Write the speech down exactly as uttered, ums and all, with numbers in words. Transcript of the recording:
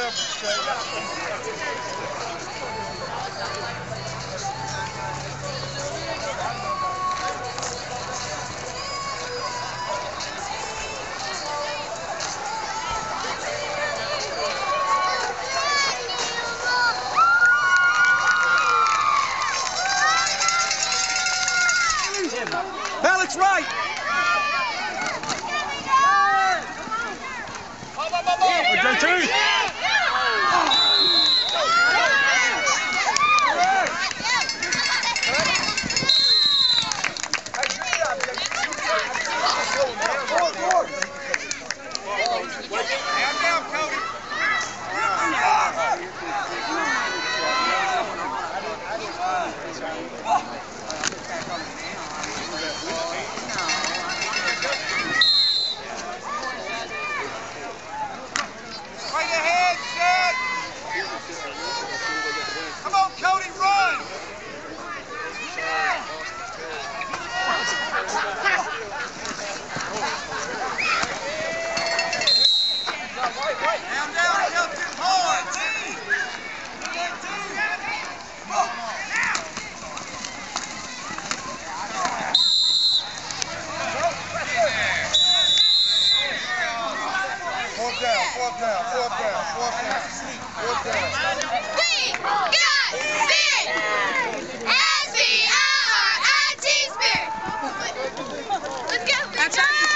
Alex, right! Come on, Cody, run! Down, down, kill two hard, team! Fourth down, fourth down, fourth down, fourth down, fourth down. We got spirit! S P I R I T spirit! Let's go! That's right.